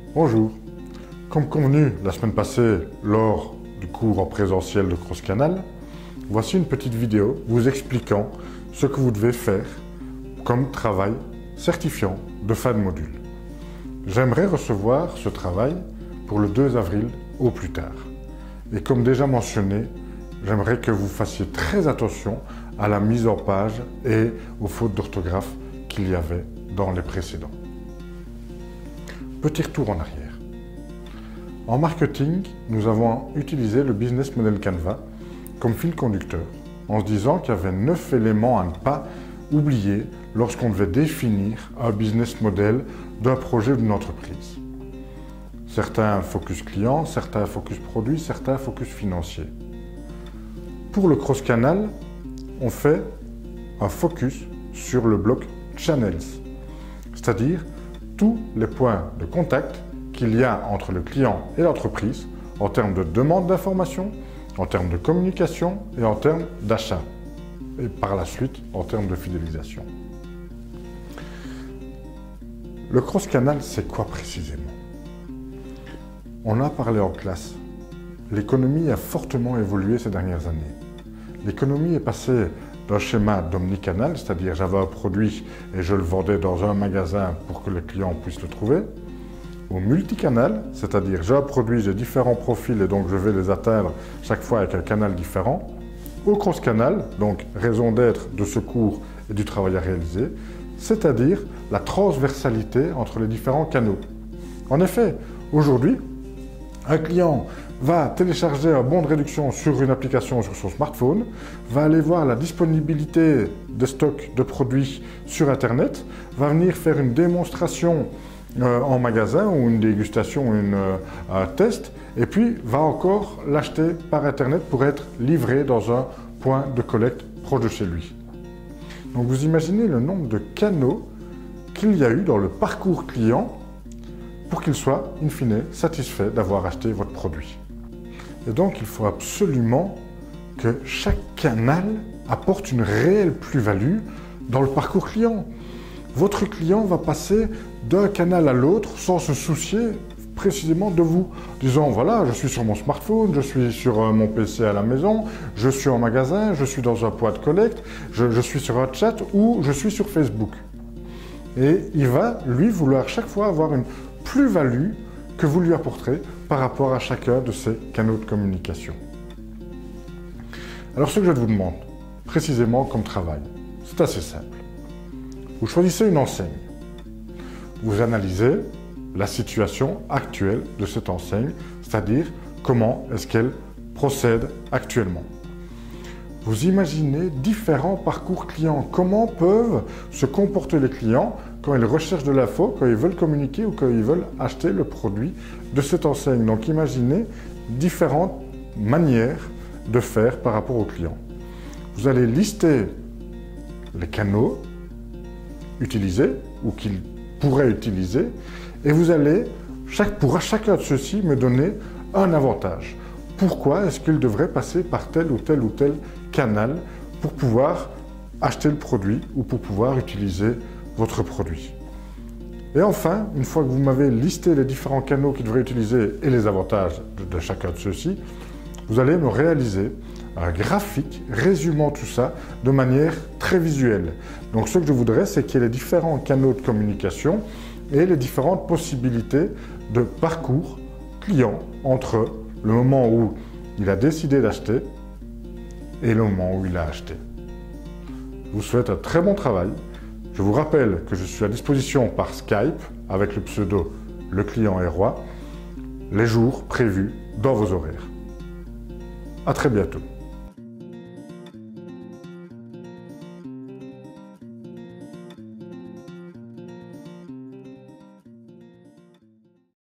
Bonjour. Comme convenu la semaine passée lors du cours en présentiel de CrossCanal, voici une petite vidéo vous expliquant ce que vous devez faire comme travail certifiant de fin de module. J'aimerais recevoir ce travail pour le 2 avril au plus tard. Et comme déjà mentionné, j'aimerais que vous fassiez très attention à la mise en page et aux fautes d'orthographe qu'il y avait dans les précédents. Petit retour en arrière. En marketing, nous avons utilisé le Business Model Canva comme fil conducteur, en se disant qu'il y avait 9 éléments à ne pas oublier lorsqu'on devait définir un business model d'un projet ou d'une entreprise. Certains focus client, certains focus produit, certains focus financier. Pour le CrossCanal, on fait un focus sur le bloc Channels, c'est-à-dire tous les points de contact qu'il y a entre le client et l'entreprise en termes de demande d'information, en termes de communication et en termes d'achat. Et par la suite, en termes de fidélisation. Le CrossCanal, c'est quoi précisément? On a parlé en classe. L'économie a fortement évolué ces dernières années. L'économie est passée d'un schéma d'omnicanal, c'est-à-dire j'avais un produit et je le vendais dans un magasin pour que le client puisse le trouver, au multicanal, c'est-à-dire j'ai un produit, j'ai différents profils et donc je vais les atteindre chaque fois avec un canal différent, au cross-canal, donc raison d'être de ce cours et du travail à réaliser, c'est-à-dire la transversalité entre les différents canaux. En effet, aujourd'hui, un client va télécharger un bon de réduction sur une application sur son smartphone, va aller voir la disponibilité de stock de produits sur Internet, va venir faire une démonstration en magasin ou une dégustation, un test, et puis va encore l'acheter par Internet pour être livré dans un point de collecte proche de chez lui. Donc vous imaginez le nombre de canaux qu'il y a eu dans le parcours client pour qu'il soit, in fine, satisfait d'avoir acheté votre produit. Et donc il faut absolument que chaque canal apporte une réelle plus-value dans le parcours client. Votre client va passer d'un canal à l'autre sans se soucier précisément de vous, disant voilà, je suis sur mon smartphone, je suis sur mon PC à la maison, je suis en magasin, je suis dans un point de collecte, je suis sur un chat ou je suis sur Facebook. Et il va, lui, vouloir chaque fois avoir une plus-value que vous lui apporterez par rapport à chacun de ces canaux de communication. Alors ce que je vous demande, précisément comme travail, c'est assez simple. Vous choisissez une enseigne. Vous analysez la situation actuelle de cette enseigne, c'est-à-dire comment est-ce qu'elle procède actuellement. Vous imaginez différents parcours clients, comment peuvent se comporter les clients quand ils recherchent de l'info, quand ils veulent communiquer ou quand ils veulent acheter le produit de cette enseigne. Donc imaginez différentes manières de faire par rapport aux clients. Vous allez lister les canaux utilisés ou qu'ils pourraient utiliser et vous allez, pour chacun de ceux-ci, me donner un avantage. Pourquoi est-ce qu'il devrait passer par tel ou tel ou tel canal pour pouvoir acheter le produit ou pour pouvoir utiliser votre produit. Et enfin, une fois que vous m'avez listé les différents canaux qu'il devrait utiliser et les avantages de chacun de ceux-ci, vous allez me réaliser un graphique résumant tout ça de manière très visuelle. Donc ce que je voudrais, c'est qu'il y ait les différents canaux de communication et les différentes possibilités de parcours client entre le moment où il a décidé d'acheter et le moment où il a acheté. Je vous souhaite un très bon travail. Je vous rappelle que je suis à disposition par Skype avec le pseudo Le Client est Roi, les jours prévus dans vos horaires. À très bientôt.